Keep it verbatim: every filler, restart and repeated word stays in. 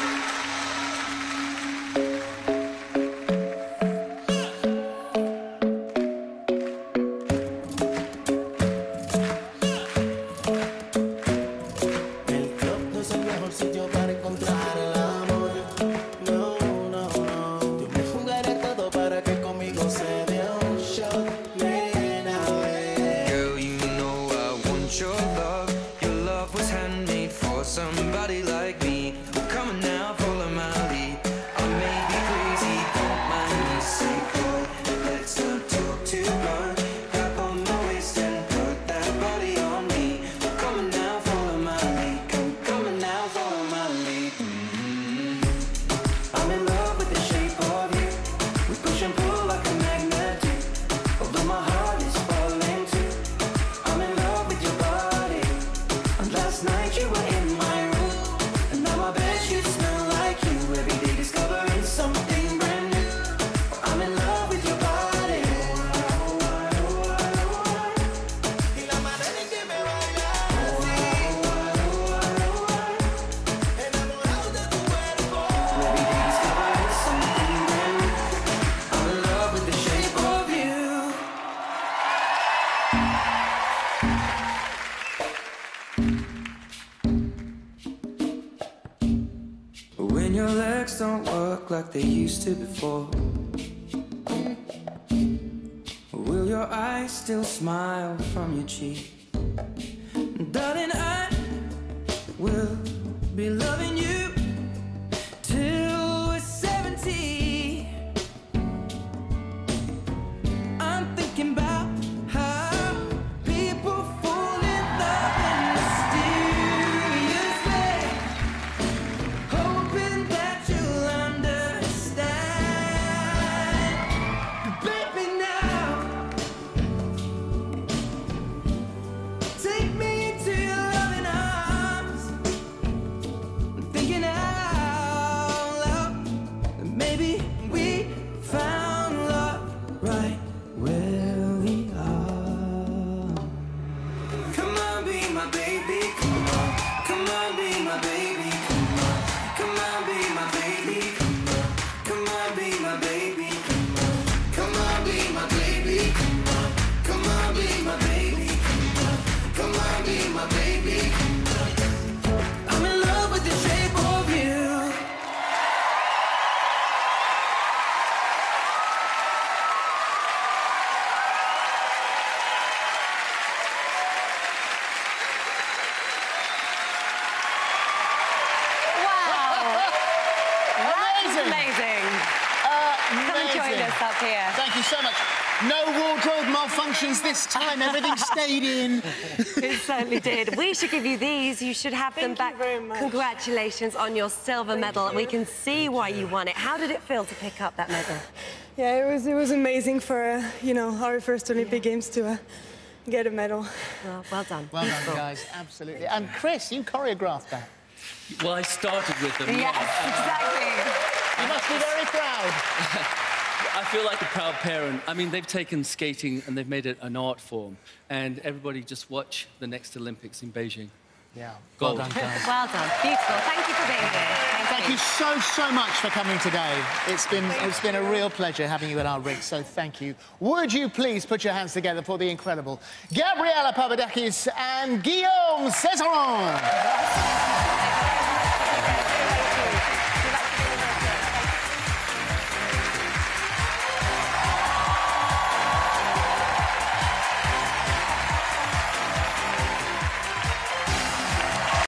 Somebody like me, come on now, follow my lead. I may be crazy, don't mind me. Say, boy, let's not talk too much. Grab on my waist and put that body on me. Come on now, follow my lead. Come, come on now, follow my lead. Mm-hmm. I'm in love with the shape of you. We push and pull like a magnet do. Although my heart is falling too. I'm in love with your body. And last night you were in my when your legs don't work like they used to before, will your eyes still smile from your cheek? Darling, I will be loving you till we're seventy. I'm thinking about how people fall in love in mysterious ways, hoping that you'll understand. Baby, now take me into your loving arms. I'm thinking out loud that maybe we found love right where we are. Come on, be my baby, come on. Come on, be my baby, come on. Come on, be my baby, come on. Come on, be my baby, come on. Come on, be my baby, come on. Come on, be my baby, come on. Come on, be my baby, come on. I'm in love with the shape of you. Amazing. Come and join us up here. Thank you so much. No wardrobe malfunctions this time. Everything stayed in. It certainly did. We should give you these. You should have them back. Thank you very much. Congratulations on your silver medal. And we can see why you won it. How did it feel to pick up that medal? Yeah, it was it was amazing for uh, you know, our first Olympic Games to uh, get a medal. Well, well done. Well done, guys. Absolutely. And Chris, you choreographed that. Well, I started with them. Yes, exactly. You must be very proud. I feel like a proud parent. I mean, they've taken skating and they've made it an art form. And everybody just watch the next Olympics in Beijing. Yeah. Gold. Well done, guys. Well done. Beautiful. Thank you for being here. Thank, Thank you so, so much for coming today. It's been, it's been a real pleasure having you at our rig, so thank you. Would you please put your hands together for the incredible Gabriella Papadakis and Guillaume Cizeron?